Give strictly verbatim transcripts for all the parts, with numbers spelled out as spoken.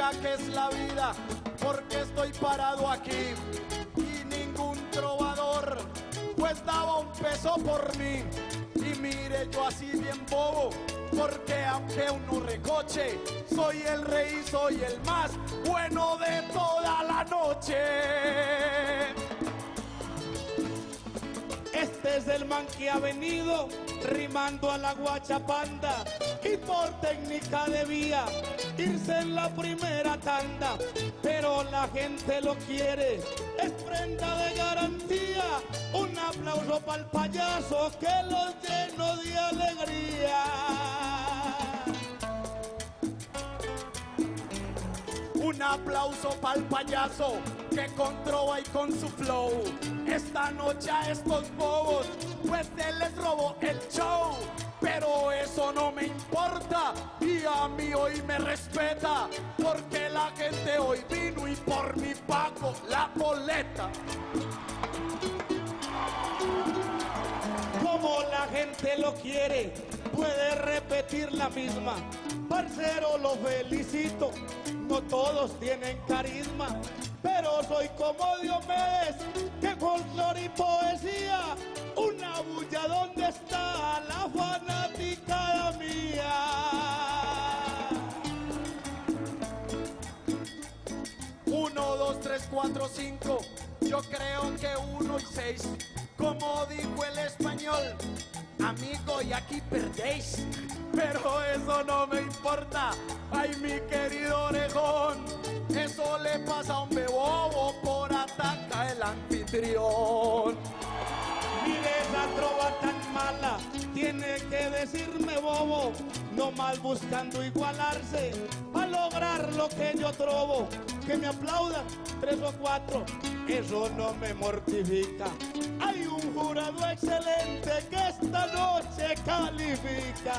diga que es la vida, porque estoy parado aquí y ningún trovador pues daba un peso por mí. Y mire, yo así bien bobo, porque aunque uno recoche, soy el rey, soy el más bueno de toda la noche. Este es el man que ha venido rimando a la guachapanda y por técnica debía irse en la primera tanda, pero la gente lo quiere, es prenda de garantía. Un aplauso para el payaso que los lleno de alegría. Un aplauso para el payaso que con trova y con su flow esta noche a estos bobos pues él les robó el show. Pero eso no me importa y a mí hoy me respeta, porque la gente hoy vino y por mi pago la boleta. Como la gente lo quiere, puede repetir la misma. Parcero, lo felicito, no todos tienen carisma, pero soy como Diomedes, que folclore y poesía, una bulla donde está la fanaticada mía. Uno, dos, tres, cuatro, cinco, yo creo que uno y seis, como dijo el español, amigo, y aquí perdéis. Pero eso no me importa, ay mi querido orejón, eso le pasa a un bebobo por atacar el anfitrión. Mire esa trova tan mala, tiene que decirme bobo, no mal buscando igualarse, a lograr lo que yo trobo, que me aplaudan tres o cuatro, eso no me mortifica. Hay un jurado excelente que esta noche califica.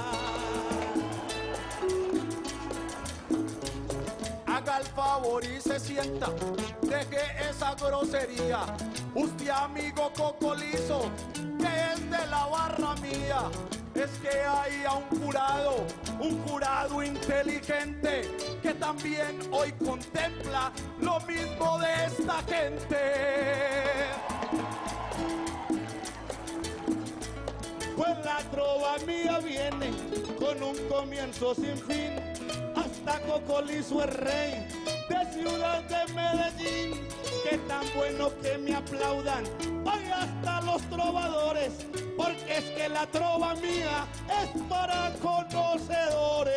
Haga el favor y se sienta, deje esa grosería. Usted, amigo cocolizo, que es de la barra mía, es que hay a un jurado, un jurado inteligente, que también hoy contempla lo mismo de esta gente. Pues la trova mía viene con un comienzo sin fin. Hasta Cocolizo es rey de Ciudad de Medellín. Que tan bueno que me aplaudan hoy hasta los trovadores, porque es que la trova mía es para conocedores.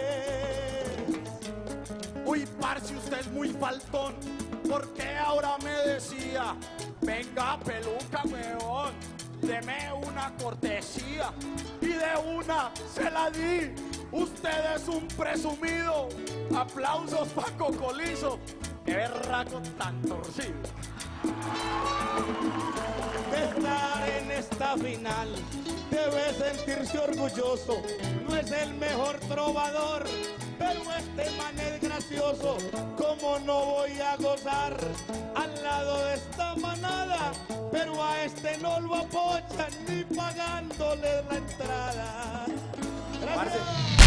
Uy, parce, usted es muy faltón, porque ahora me decía, venga peluca, weón, deme una cortesía, y de una se la di. Usted es un presumido. Aplausos pa' Cocolizo, qué berraco tan torcido. De estar en esta final debe sentirse orgulloso. No es el mejor trovador, pero este man es gracioso. Como no voy a gozar al lado de esta manada, pero a este no lo apoyan ni pagándole la entrada. Gracias.